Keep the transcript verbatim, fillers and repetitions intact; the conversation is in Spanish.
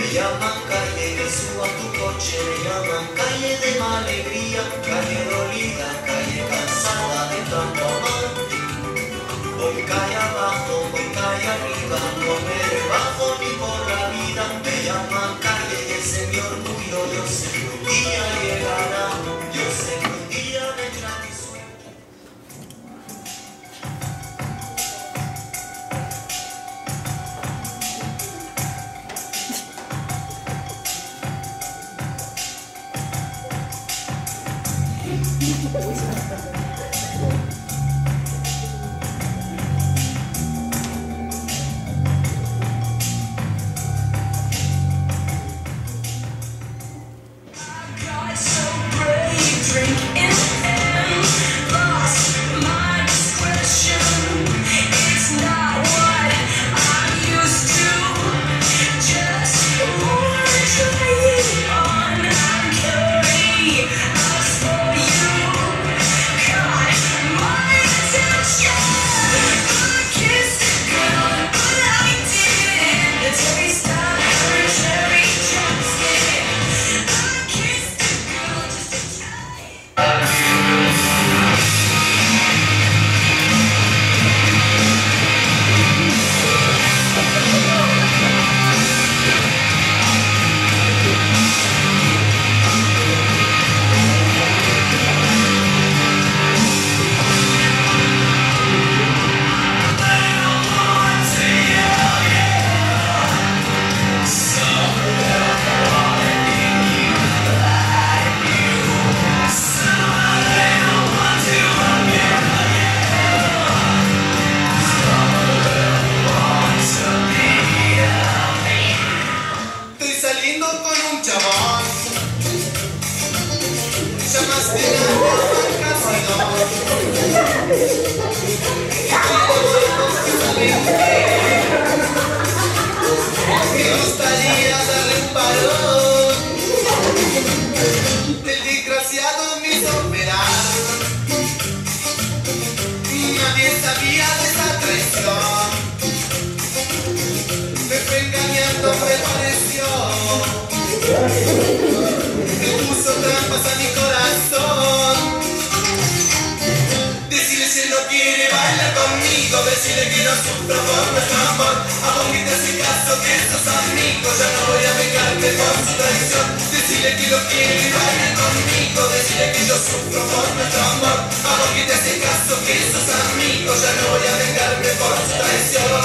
Me llaman calle que suba tu coche, me llaman calle de mala alegría, calle dolida, calle cansada de tanto amar. Voy calle abajo, voy calle arriba, no me rebajo ni por la vida. Me llaman calle y ese es mi orgullo, yo sé que un día llegará, yo sé que un día vendrá mi sueño. Me gustaría darle un parón. El desgraciado me hizo operar. Nadie sabía de esa traición. Me fue engañando, me pareció. Me puso trampas a mi corazón. Decirle si no quiere bailar conmigo, decirle que no sufro por nuestro amor. A vos que te hace caso que sos amigos, ya no voy a vengarme por su traición. Decirle que lo quiere bailar conmigo, decirle que yo sufro por nuestro amor. A vos que te hace caso que sos amigos, ya no voy a vengarme por su traición.